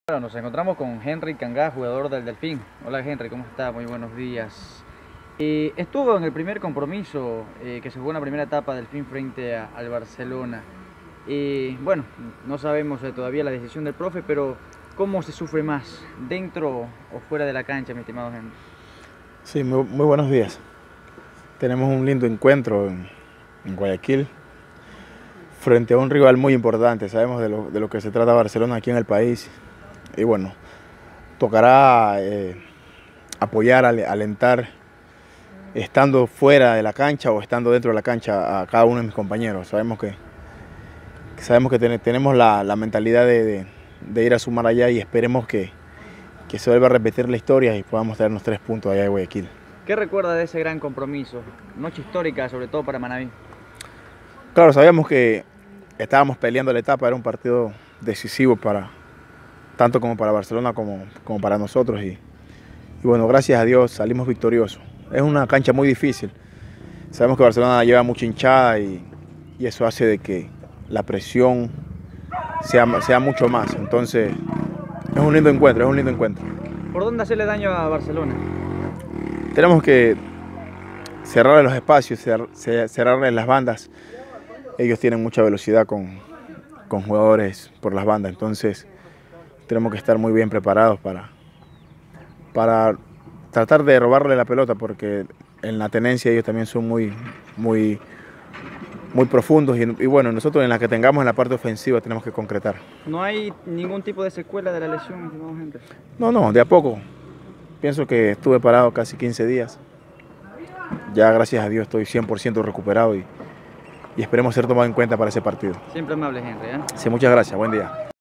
Bueno, nos encontramos con Henry Cangá, jugador del Delfín. Hola Henry, ¿cómo está? Muy buenos días. Estuvo en el primer compromiso que se jugó en la primera etapa del Delfín frente al Barcelona. Bueno, no sabemos todavía la decisión del profe, pero ¿cómo se sufre más? ¿Dentro o fuera de la cancha, mi estimado Henry? Sí, muy buenos días. Tenemos un lindo encuentro en Guayaquil frente a un rival muy importante. Sabemos de lo que se trata Barcelona aquí en el país. Y bueno, tocará apoyar, alentar, estando fuera de la cancha o estando dentro de la cancha a cada uno de mis compañeros. Sabemos que tenemos la mentalidad de ir a sumar allá y esperemos que se vuelva a repetir la historia y podamos traernos 3 puntos allá de Guayaquil. ¿Qué recuerda de ese gran compromiso? Noche histórica, sobre todo para Manaví. Claro, sabíamos que estábamos peleando la etapa, era un partido decisivo tanto como para Barcelona como para nosotros y bueno, gracias a Dios salimos victoriosos. Es una cancha muy difícil, sabemos que Barcelona lleva mucha hinchada y eso hace de que la presión sea mucho más, entonces es un lindo encuentro, ¿Por dónde hacerle daño a Barcelona? Tenemos que cerrarle los espacios, cerrarle las bandas. Ellos tienen mucha velocidad con jugadores por las bandas, entonces tenemos que estar muy bien preparados para tratar de robarle la pelota, porque en la tenencia ellos también son muy profundos y bueno, nosotros en la que tengamos en la parte ofensiva tenemos que concretar. ¿No hay ningún tipo de secuela de la lesión, mi estimado Henry? No, de a poco. Pienso que estuve parado casi 15 días. Ya gracias a Dios estoy 100% recuperado y esperemos ser tomado en cuenta para ese partido. Siempre amable, Henry, ¿eh? Sí, muchas gracias. Buen día.